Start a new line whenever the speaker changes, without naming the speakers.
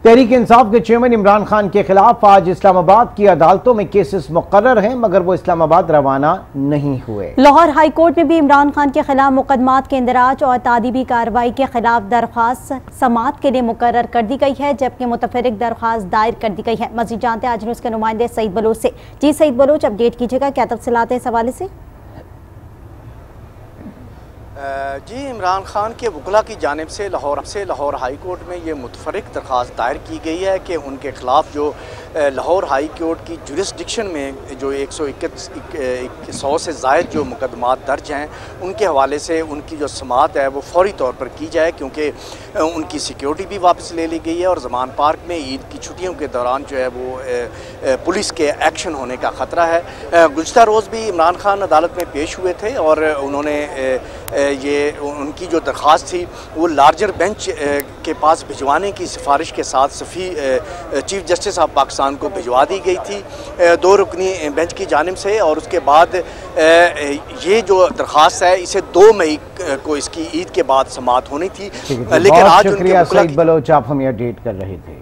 तहरीक इंसाफ के चेयरमैन इमरान खान के खिलाफ आज इस्लामाबाद की अदालतों में केसेस मुकर्रर हैं, मगर वो इस्लामाबाद रवाना नहीं हुए।
लाहौर हाई कोर्ट में भी इमरान खान के खिलाफ मुकदमात के इंदराज और तादीबी कार्रवाई के खिलाफ दरख्वास्त समाअत के लिए मुकर्रर कर दी गई है, जबकि मुतफरिक दरख्वास्त दायर कर दी गई है। मजीद जानते हैं आज न्यूज़ के नुमाइंदे सईद बलोच से। जी सईद बलोच, अपडेट कीजिएगा, क्या तफसीलात है इस हवाले से?
जी, इमरान खान के वकला की जानिब से लाहौर हाई कोर्ट में ये मुतफरिक दरख्वास्त दायर की गई है कि उनके खिलाफ जो लाहौर हाई कोर्ट की जुरिस्डिक्शन में जो 100 से ज़ायद जो मुकदमात दर्ज हैं, उनके हवाले से उनकी जो समाअत है वो फौरी तौर पर की जाए, क्योंकि उनकी सिक्योरिटी भी वापस ले ली गई है और ज़मान पार्क में ईद की छुट्टियों के दौरान जो है वो पुलिस के एक्शन होने का ख़तरा है। गुज़िश्ता रोज़ भी इमरान खान अदालत में पेश हुए थे और उन्होंने ये उनकी जो दरख्वास्त थी वो लार्जर बेंच के पास भिजवाने की सिफारिश के साथ चीफ जस्टिस ऑफ पाकिस्तान को भिजवा दी गई थी 2 रुकनी बेंच की जानिब से। और उसके बाद ये जो दरख्वास्त है इसे 2 मई को इसकी ईद के बाद समाअत होनी थी, लेकिन आज
शुक्रिया सईद बलोच, आप हमें अपडेट कर रहे थे।